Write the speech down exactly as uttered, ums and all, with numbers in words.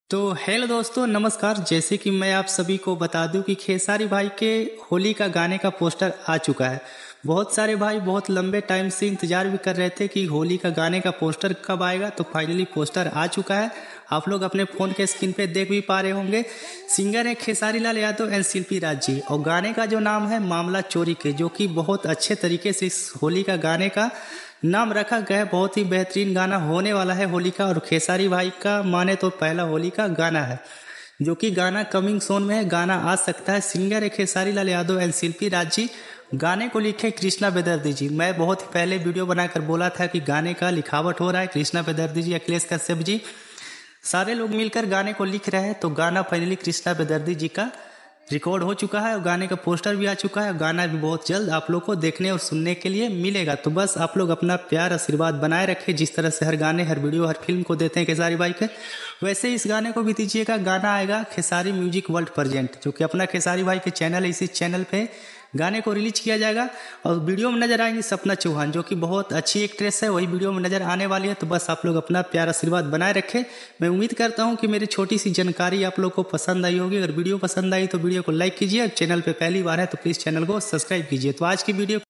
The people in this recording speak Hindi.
तो हेलो दोस्तों, नमस्कार। जैसे कि मैं आप सभी को बता दूं कि खेसारी भाई के होली का गाने का पोस्टर आ चुका है। बहुत सारे भाई बहुत लंबे टाइम से इंतजार भी कर रहे थे कि होली का गाने का पोस्टर कब आएगा, तो फाइनली पोस्टर आ चुका है। आप लोग अपने फ़ोन के स्क्रीन पे देख भी पा रहे होंगे। सिंगर है खेसारी लाल यादव एंड शिल्पी राज जी, और गाने का जो नाम है मामला चोरी के, जो कि बहुत अच्छे तरीके से इस होली का गाने का नाम रखा गया है। बहुत ही बेहतरीन गाना होने वाला है होली का, और खेसारी भाई का माने तो पहला होली का गाना है, जो कि गाना कमिंग सोन में है। गाना आ सकता है। सिंगर है खेसारी लाल यादव एंड शिल्पी राज जी। गाने को लिखे कृष्णा बेदर्दी जी। मैं बहुत ही पहले वीडियो बनाकर बोला था कि गाने का लिखावट हो रहा है, कृष्णा बेदर्दी जी, अखिलेश कश्यप जी, सारे लोग मिलकर गाने को लिख रहे हैं। तो गाना फाइनली कृष्णा बेदर्दी जी का रिकॉर्ड हो चुका है, और गाने का पोस्टर भी आ चुका है। गाना भी बहुत जल्द आप लोग को देखने और सुनने के लिए मिलेगा। तो बस आप लोग अपना प्यार आशीर्वाद बनाए रखें, जिस तरह से हर गाने, हर वीडियो, हर फिल्म को देते हैं खेसारी भाई के, वैसे ही इस गाने को भी दीजिएगा। गाना आएगा खेसारी म्यूजिक वर्ल्ड प्रेजेंट, जो कि अपना खेसारी भाई के चैनल है। इसी चैनल पे गाने को रिलीज किया जाएगा, और वीडियो में नजर आएंगी सपना चौहान, जो कि बहुत अच्छी एक्ट्रेस है, वही वीडियो में नजर आने वाली है। तो बस आप लोग अपना प्यार आशीर्वाद बनाए रखें। मैं उम्मीद करता हूं कि मेरी छोटी सी जानकारी आप लोग को पसंद आई होगी। अगर वीडियो पसंद आई तो वीडियो को लाइक कीजिए, चैनल पे पहली बार है तो प्लीज़ चैनल को सब्सक्राइब कीजिए। तो आज की वीडियो